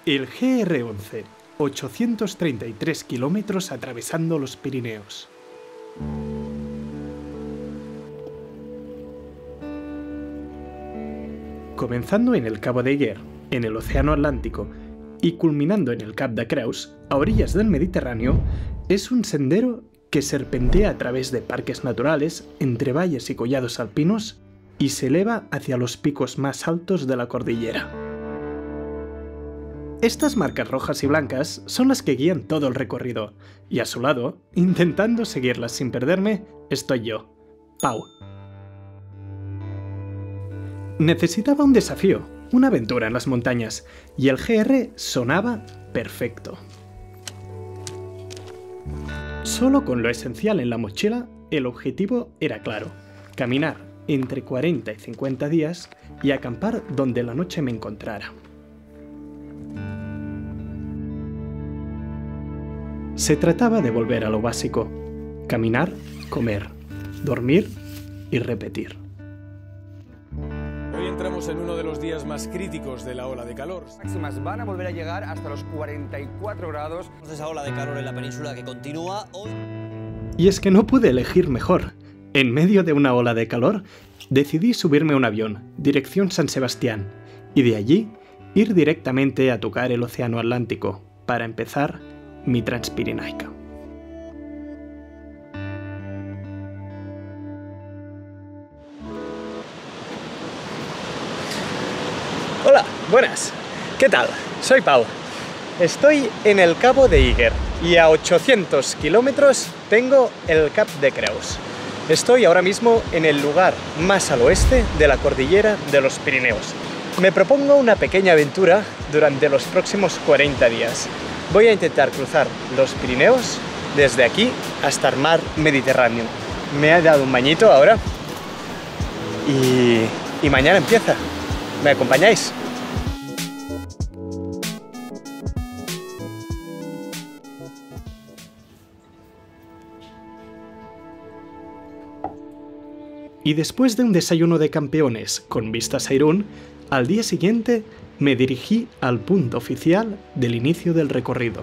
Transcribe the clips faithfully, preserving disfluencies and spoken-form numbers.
El G R once, ochocientos treinta y tres kilómetros atravesando los Pirineos. Comenzando en el Cabo de Higuer, en el Océano Atlántico, y culminando en el Cap de Creus, a orillas del Mediterráneo, es un sendero que serpentea a través de parques naturales, entre valles y collados alpinos, y se eleva hacia los picos más altos de la cordillera. Estas marcas rojas y blancas son las que guían todo el recorrido, y a su lado, intentando seguirlas sin perderme, estoy yo, Pau. Necesitaba un desafío, una aventura en las montañas, y el G R sonaba perfecto. Solo con lo esencial en la mochila, el objetivo era claro: caminar entre cuarenta y cincuenta días y acampar donde la noche me encontrara. Se trataba de volver a lo básico: caminar, comer, dormir y repetir. Hoy entramos en uno de los días más críticos de la ola de calor. Las máximas van a volver a llegar hasta los cuarenta y cuatro grados. Esa ola de calor en la península que continúa hoy. Y es que no pude elegir mejor. En medio de una ola de calor, decidí subirme a un avión, dirección San Sebastián, y de allí ir directamente a tocar el Océano Atlántico, para empezar mi Transpirenaica. Hola, buenas. ¿Qué tal? Soy Pau. Estoy en el Cabo de Higuer y a ochocientos kilómetros tengo el Cap de Creus. Estoy ahora mismo en el lugar más al oeste de la cordillera de los Pirineos. Me propongo una pequeña aventura durante los próximos cuarenta días. Voy a intentar cruzar los Pirineos desde aquí hasta el mar Mediterráneo. Me ha dado un bañito ahora y, y mañana empieza. ¿Me acompañáis? Y después de un desayuno de campeones con vistas a Irún, al día siguiente me dirigí al punto oficial del inicio del recorrido.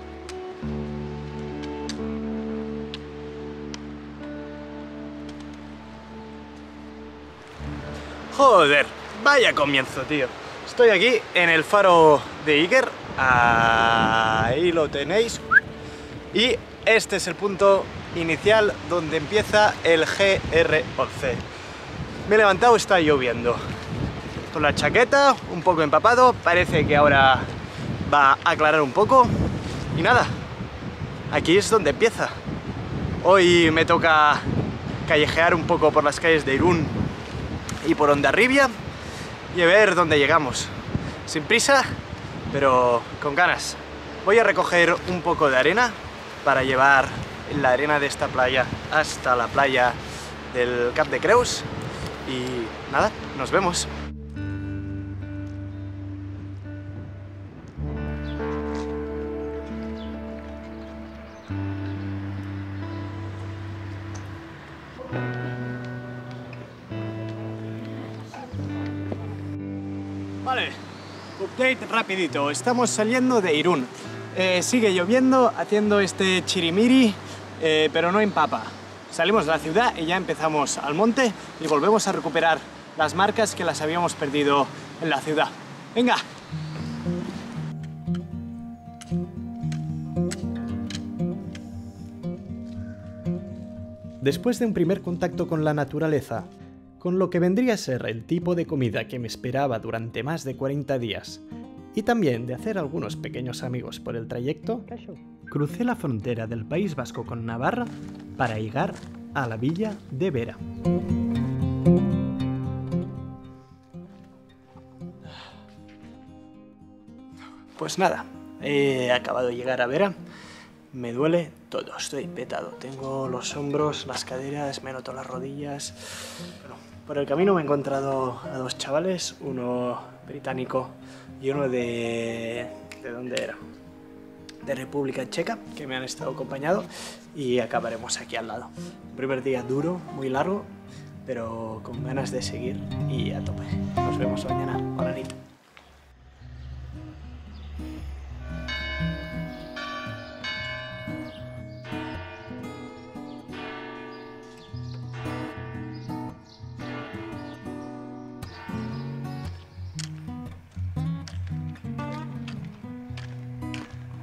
Joder, vaya comienzo, tío. Estoy aquí en el faro de Higuer, ahí lo tenéis, y este es el punto inicial donde empieza el G R once. Me he levantado, está lloviendo. Con la chaqueta, un poco empapado, parece que ahora va a aclarar un poco. Y nada, aquí es donde empieza. Hoy me toca callejear un poco por las calles de Irún y por Hondarribia y a ver dónde llegamos. Sin prisa, pero con ganas. Voy a recoger un poco de arena para llevar la arena de esta playa hasta la playa del Cap de Creus y nada, nos vemos. Vale, update rapidito, estamos saliendo de Irún. Eh, sigue lloviendo, haciendo este chirimiri, eh, pero no empapa. Salimos de la ciudad y ya empezamos al monte y volvemos a recuperar las marcas que las habíamos perdido en la ciudad. ¡Venga! Después de un primer contacto con la naturaleza, con lo que vendría a ser el tipo de comida que me esperaba durante más de cuarenta días, y también de hacer algunos pequeños amigos por el trayecto, crucé la frontera del País Vasco con Navarra para llegar a la villa de Vera. Pues nada, he acabado de llegar a Vera. Me duele todo, estoy petado. Tengo los hombros, las caderas, me noto las rodillas. Bueno, por el camino me he encontrado a dos chavales, uno británico y uno de... ¿de dónde era? De República Checa, que me han estado acompañando y acabaremos aquí al lado. Un primer día duro, muy largo, pero con ganas de seguir y a tope. Nos vemos mañana. Hola, Nit.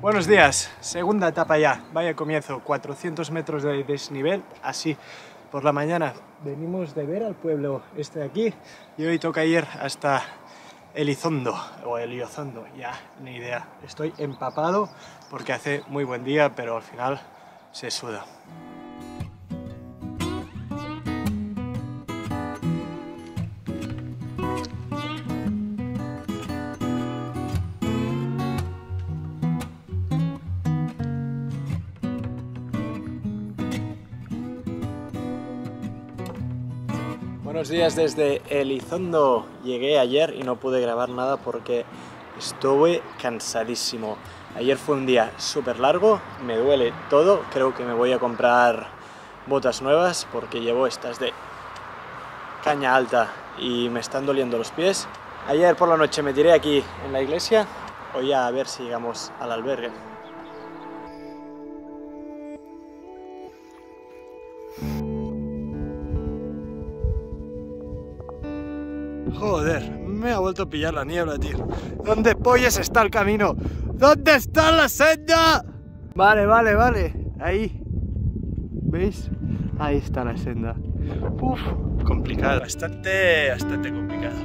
Buenos días, segunda etapa ya, vaya comienzo, cuatrocientos metros de desnivel, así por la mañana. Venimos de ver al pueblo este de aquí y hoy toca ir hasta Elizondo o Eliozondo, ya ni idea. Estoy empapado porque hace muy buen día, pero al final se suda. Buenos días desde Elizondo. Llegué ayer y no pude grabar nada porque estuve cansadísimo. Ayer fue un día súper largo, me duele todo. Creo que me voy a comprar botas nuevas porque llevo estas de caña alta y me están doliendo los pies. Ayer por la noche me tiré aquí en la iglesia. Hoy a ver si llegamos al albergue. Joder, me ha vuelto a pillar la niebla, tío. ¿Dónde pollas está el camino? ¿Dónde está la senda? Vale, vale, vale. Ahí. ¿Veis? Ahí está la senda. Uf, complicado. Bastante, bastante complicado.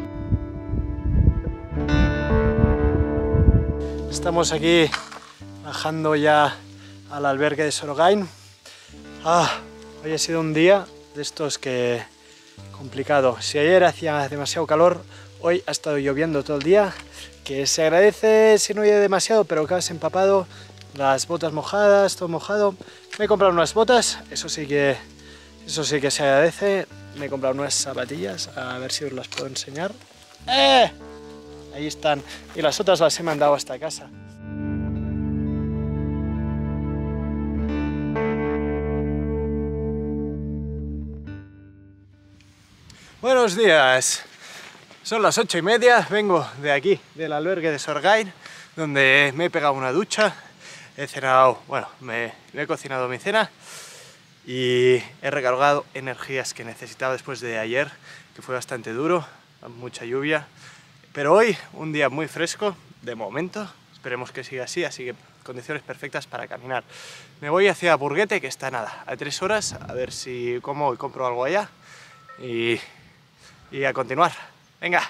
Estamos aquí bajando ya al albergue de Sorgain. Ah, hoy ha sido un día de estos que... complicado. Si ayer hacía demasiado calor, hoy ha estado lloviendo todo el día, que se agradece si no llueve demasiado, pero acabas empapado, las botas mojadas, todo mojado. Me he comprado unas botas, eso sí que eso sí que se agradece. Me he comprado unas zapatillas, a ver si os las puedo enseñar. ¡Eh! Ahí están. Y las otras las he mandado hasta casa. Buenos días, son las ocho y media, vengo de aquí, del albergue de Sorgain, donde me he pegado una ducha, he cenado, bueno, me, me he cocinado mi cena y he recargado energías que necesitaba después de ayer, que fue bastante duro, mucha lluvia, pero hoy un día muy fresco, de momento, esperemos que siga así, así que condiciones perfectas para caminar. Me voy hacia Burguete, que está nada, a tres horas, a ver si como y compro algo allá y... y a continuar. Venga.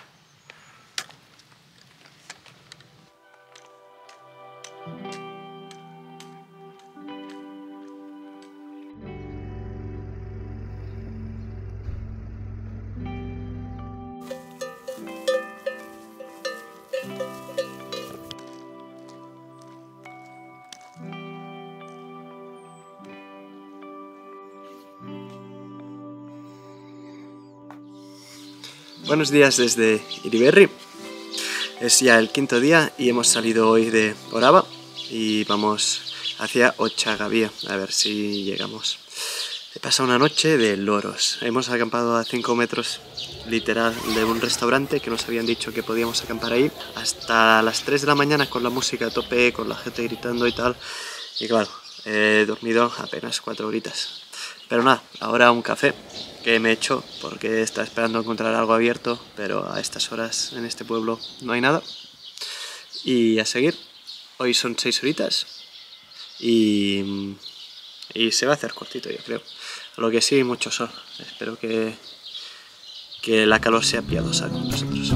Buenos días desde Iriberri. Es ya el quinto día y hemos salido hoy de Oraba y vamos hacia Ochagavía, a ver si llegamos. He pasado una noche de loros. Hemos acampado a cinco metros literal de un restaurante que nos habían dicho que podíamos acampar ahí hasta las tres de la mañana con la música a tope, con la gente gritando y tal. Y claro, he dormido apenas cuatro horitas. Pero nada, ahora un café que me he hecho porque estaba esperando encontrar algo abierto, pero a estas horas en este pueblo no hay nada. Y a seguir, hoy son seis horitas y, y se va a hacer cortito, yo creo. Lo que sí, mucho sol. Espero que, que la calor sea piadosa con nosotros.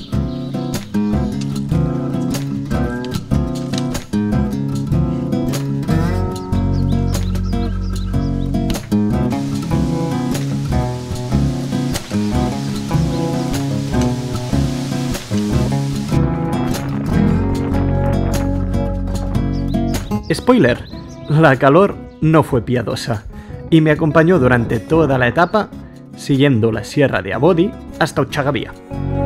Spoiler, la calor no fue piadosa y me acompañó durante toda la etapa, siguiendo la sierra de Abodi hasta Ochagavía.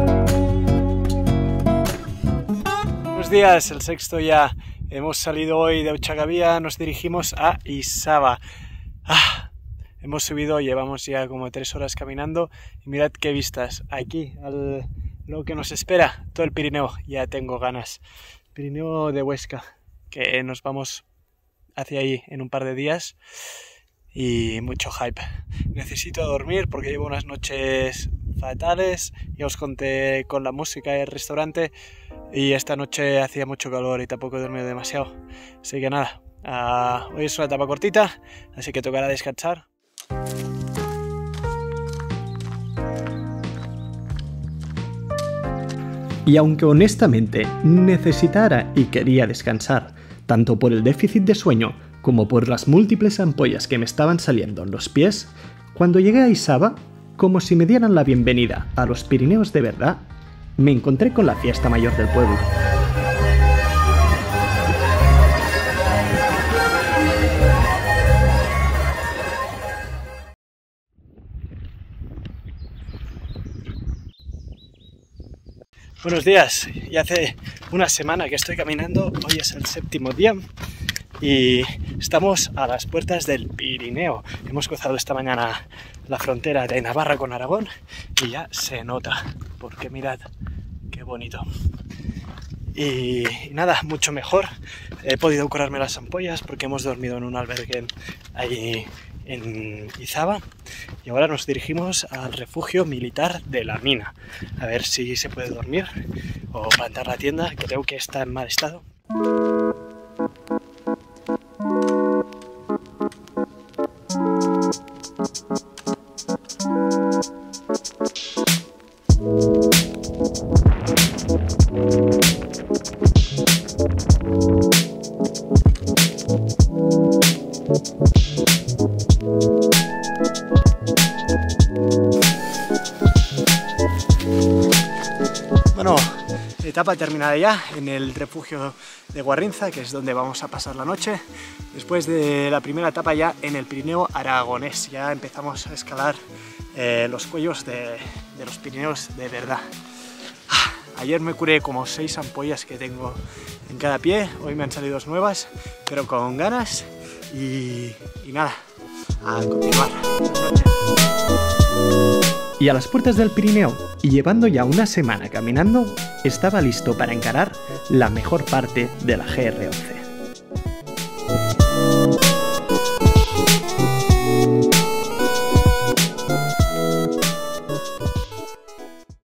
Buenos días, el sexto ya. Hemos salido hoy de Ochagavía, nos dirigimos a Isaba. Ah, hemos subido, llevamos ya como tres horas caminando y mirad qué vistas. Aquí, al, lo que nos espera, todo el Pirineo, ya tengo ganas. Pirineo de Huesca, que nos vamos hacia ahí en un par de días y mucho hype. Necesito dormir porque llevo unas noches fatales. Ya os conté con la música y el restaurante, y esta noche hacía mucho calor y tampoco he dormido demasiado. Así que nada, uh, hoy es una etapa cortita, así que tocará descansar. Y aunque honestamente necesitara y quería descansar, tanto por el déficit de sueño como por las múltiples ampollas que me estaban saliendo en los pies, cuando llegué a Isaba, como si me dieran la bienvenida a los Pirineos de verdad, me encontré con la fiesta mayor del pueblo. Buenos días, ya hace una semana que estoy caminando, hoy es el séptimo día y estamos a las puertas del Pirineo. Hemos cruzado esta mañana la frontera de Navarra con Aragón y ya se nota, porque mirad qué bonito. Y, y nada, mucho mejor. He podido curarme las ampollas porque hemos dormido en un albergue ahí en Izaba y ahora nos dirigimos al refugio militar de la mina a ver si se puede dormir o plantar la tienda, que creo que está en mal estado. Bueno, etapa terminada ya en el refugio de Guarrinza, que es donde vamos a pasar la noche. Después de la primera etapa ya en el Pirineo aragonés, ya empezamos a escalar eh, los cuellos de, de los Pirineos de verdad. Ayer me curé como seis ampollas que tengo en cada pie, hoy me han salido dos nuevas, pero con ganas y, y nada, a continuar. Buenas noches. Y a las puertas del Pirineo, y llevando ya una semana caminando, estaba listo para encarar la mejor parte de la G R once.